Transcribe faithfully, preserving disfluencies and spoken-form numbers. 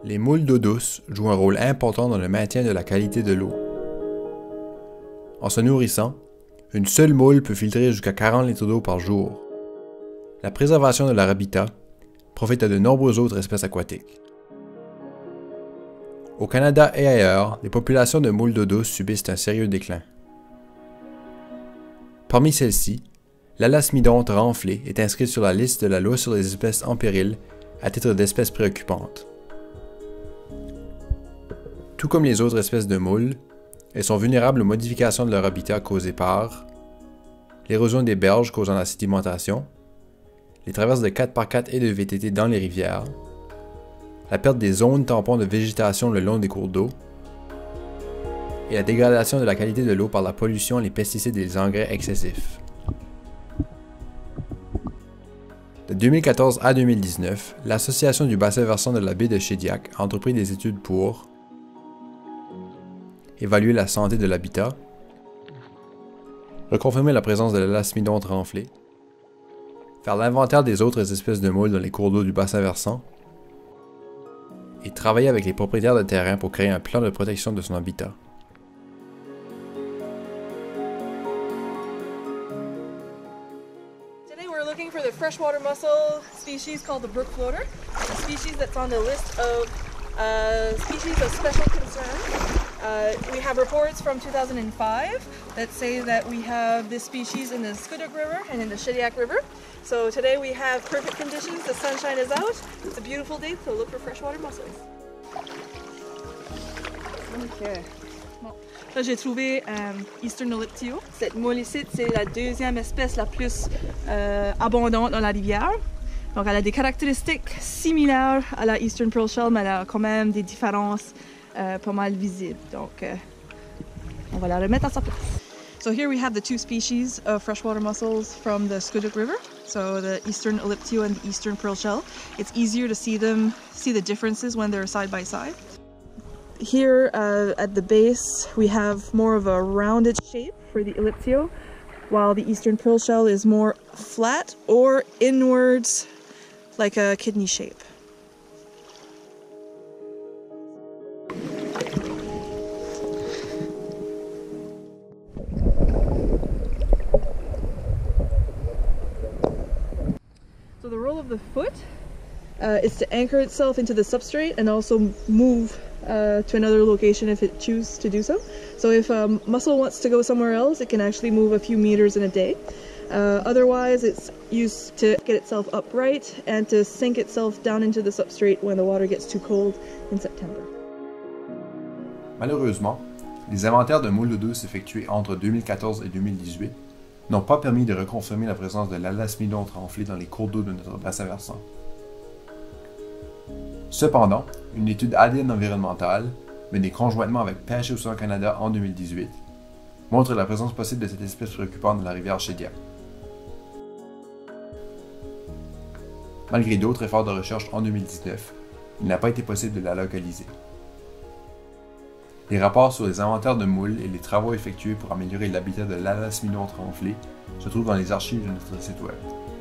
Les moules d'eau douce jouent un rôle important dans le maintien de la qualité de l'eau. En se nourrissant, une seule moule peut filtrer jusqu'à quarante litres d'eau par jour. La préservation de leur habitat profite à de nombreuses autres espèces aquatiques. Au Canada et ailleurs, les populations de moules d'eau douce subissent un sérieux déclin. Parmi celles-ci, l'alasmidonte renflée est inscrite sur la liste de la loi sur les espèces en péril à titre d'espèce préoccupante. Tout comme les autres espèces de moules, elles sont vulnérables aux modifications de leur habitat causées par l'érosion des berges causant la sédimentation, les traverses de quatre par quatre et de V T T dans les rivières, la perte des zones tampons de végétation le long des cours d'eau, et la dégradation de la qualité de l'eau par la pollution, les pesticides et les engrais excessifs. De deux mille quatorze à deux mille dix-neuf, l'Association du bassin versant de la baie de Shediac a entrepris des études pour évaluer la santé de l'habitat, reconfirmer la présence de l'alasmidonte renflée, faire l'inventaire des autres espèces de moules dans les cours d'eau du bassin versant, et travailler avec les propriétaires de terrain pour créer un plan de protection de son habitat. Today we're looking for the freshwater mussel species called the brook floater, a species that's on the list of uh, species of special concern. Uh, we have reports from two thousand five that say that we have this species in the Squiddock River and in the Shediac River. So today we have perfect conditions, the sunshine is out, it's a beautiful day to look for freshwater mussels. Okay. Bon. Là j'ai trouvé um, Eastern Elliptio. Cette moule ici, c'est la deuxième espèce la plus euh, abondante dans la rivière. Donc elle a des caractéristiques similaires à la Eastern Pearl Shell, mais elle a quand même des différences euh, pas mal visibles. Donc euh, on va la remettre à sa place. So here we have the two species of freshwater mussels from the Squiddock River. So the Eastern Elliptio and the Eastern Pearl Shell. It's easier to see them, see the differences when they're side by side. Here uh, at the base we have more of a rounded shape for the Elliptio, while the Eastern Pearl Shell is more flat or inwards like a kidney shape. So the role of the foot uh, is to anchor itself into the substrate and also move uh, to another location if it chooses to do so. So if a mussel wants to go somewhere else, it can actually move a few meters in a day. Uh, otherwise, it's used to get itself upright and to sink itself down into the substrate when the water gets too cold in September. Malheureusement, les inventaires de moules d'eau douce effectués entre deux mille quatorze et deux mille dix-huit n'ont pas permis de reconfirmer la présence de l'alasmidonte renflée dans les cours d'eau de notre bassin versant. Cependant, une étude A D N environnementale, menée conjointement avec Pêche et Océan Canada en deux mille dix-huit, montre la présence possible de cette espèce préoccupante dans la rivière Shediac. Malgré d'autres efforts de recherche en deux mille dix-neuf, il n'a pas été possible de la localiser. Les rapports sur les inventaires de moules et les travaux effectués pour améliorer l'habitat de l'alasmidonte renflée se trouvent dans les archives de notre site web.